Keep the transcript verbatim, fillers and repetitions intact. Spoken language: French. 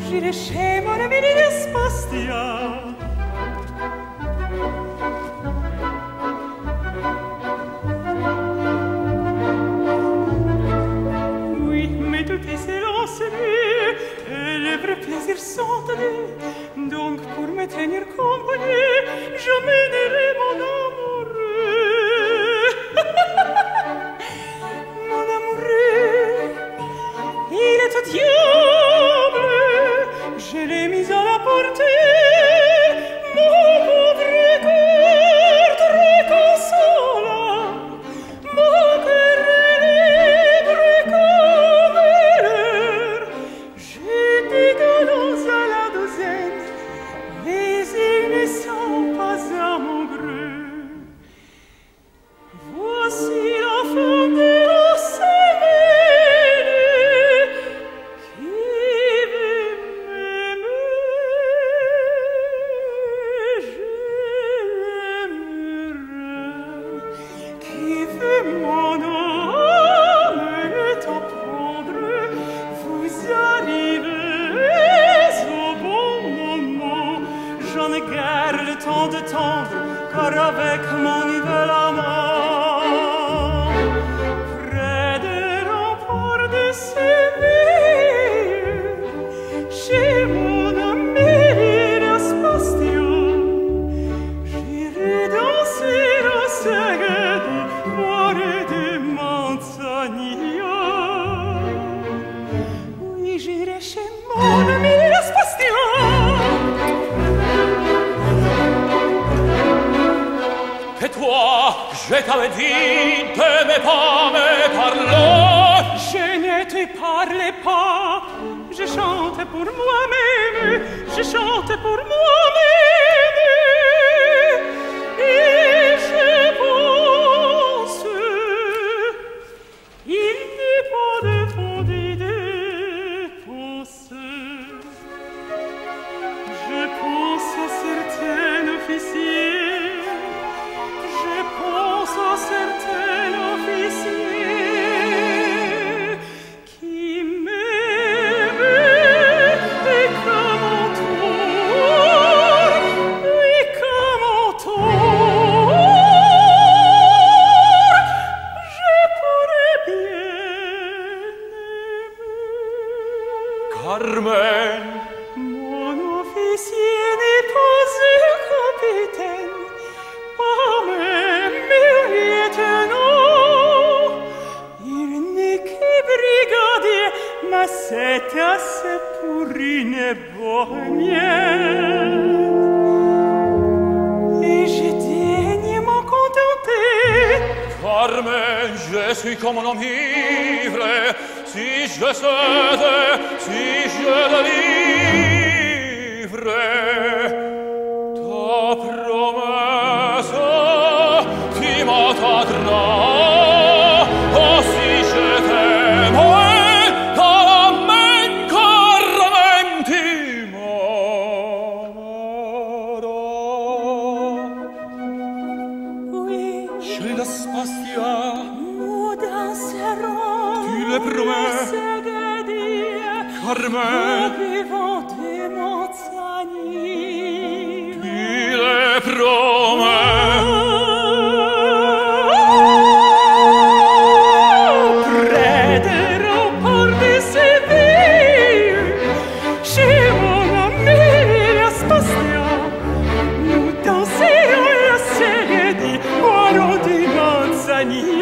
J'irai chez mon ami Spastia. Oui, mais tout est silence nu, et les vrais plaisirs sont tannés. Donc, pour me tenir compagnie, j'emmènerai mon amoureux. Mon amoureux, il est au diable. Je l'ai mis à la portée, mon pauvre cœur très consolant, mon cœur est libre comme l'air. J'ai des galons à la douzaine, mais ils ne sont pas amoureux. Voici la fin de la semaine qui veut m'aimer, je l'aimerai. Qui veut mon âme est à prendre, vous arrivez au bon moment. J'en ai guère le temps de tendre, car avec mon nouvel amant, près des remparts de Séville, chez mon ami Spastia, j'irai danser à Segedi, boire des Manzanilla. Oui, j'irai chez mon ami Spastia. Et toi, je t'avais dit, t'aimais pas me parler. Je ne te parlais pas, je chante pour moi-même, je chante pour moi-même. Et je pense, il n'est pas de fondé de penser. Je pense à certains officiers, je pense à certains officiers qui m'aimaient et comme un tour, oui comme un tour, je pourrais bien aimer. Carmen, Mon officier n'est pas un capitaine, pas même un lieutenant. Il n'est que brigadier, mais c'est assez pour une bohémienne. Et je daigne m'en contenter. Carmen, je suis comme un homme ivre. Si je cède, si je le livre, ta promesse, tu m'attendras. Oh, si je t'aime, Carmen, Carmen, tu m'aimeras. Oui, Chez la Spastia, nous danserons. tu le promets, Segedi, Carmen, buvons des Manzanilla. tu le promets. Près des remparts de Séville, chez mon ami Spastia, nous danserons la Segedi, boirons des Manzanilla.